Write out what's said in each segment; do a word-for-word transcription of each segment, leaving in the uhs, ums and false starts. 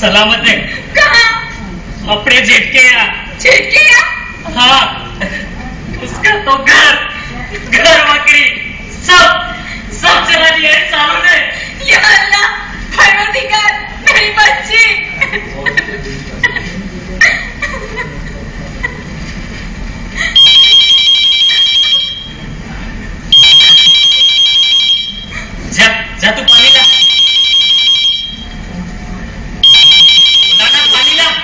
सलामत है। कहाँ? अपने जेठ के यहाँ। जेठ के यहाँ? हाँ, उसका तो घर घर बकरी सब सब चला दिया है सालों ने। या अल्लाह, परवरदिगार, मेरी बच्ची। जा जा तू पानी ला, बुलाना पानी ला।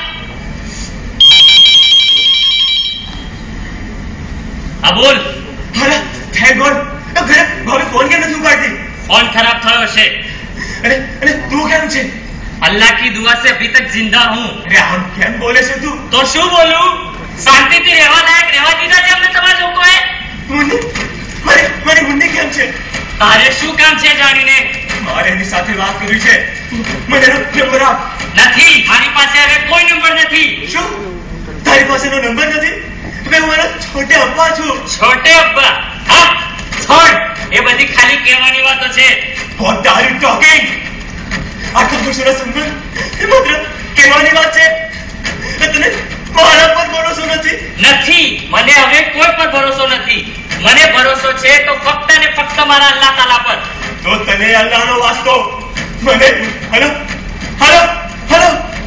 अब बोल। अरे थैंक गॉड, घरे भाभी फोन केम નથી ઉપાડતી? फोन खराब થયો છે। अरे अरे तू કેમ છે? अल्लाह की दुआ से अभी तक जिंदा हूँ। अरे हम કેમ બોલે છે તું? तो શું બોલું? શાંતિથી રહેવા લાયક રહેવા દીધા છે અમને તમારા લોકોએ? મુન્ની, મારી મારી મુન્ની કેમ છે? તારે શું કામ છે જાણીને? મારે એની સાથે વાત કરવી છે, મને એનો નંબર આપ। નથી, મારી પાસે હવે કોઈ નંબર નથી। શું તારી પાસેનો નંબર નથી? मैं મારા છોટે અબ્બા છું। છોટે અબ્બા? હા, છોડ, એ બધી ખાલી કહેવાની વાતો છે। What are you talking? આટલા વર્ષોના સંબંધ એ માત્ર કહેવાની વાત છે। તને મારા પર ભરોસો નથી? નથી, મને હવે કોઈ પર ભરોસો નથી। મને ભરોસો છે તો ફક્ત ને ફક્ત મારા અલ્લાહ તાલા પર। તો તને અલ્લાહનો વાસ્તો મને હેલો હેલો હેલો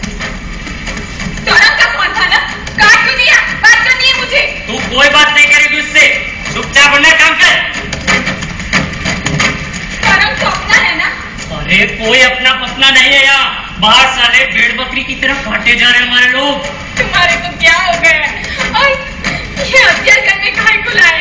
तोरण का फोन था ना? काट क्यों दिया? बात करनी है मुझे। तू कोई बात नहीं करेगी उससे, चुपचाप अपना काम कर। तोरण तो अपना है ना? अरे कोई अपना पसना नहीं है यहाँ। बाहर साले भेड़ बकरी की तरह काटे जा रहे हैं हमारे लोग। तुम्हारे को क्या हो गया है? और ये हत्या करने काहे को लाए?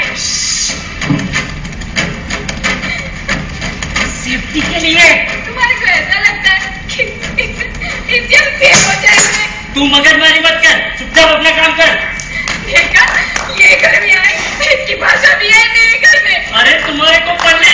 सेफ्टी के लिए। तुम्हारे को ऐसा लगता है कि इससे हम सेफ हो जाएंगे? तू मगजमारी मत कर, चुपचाप अपना काम कर। देखा, ये घर में आए, इसकी भाषा भी है मेरे घर में। अरे तुम्हारे को पल्ले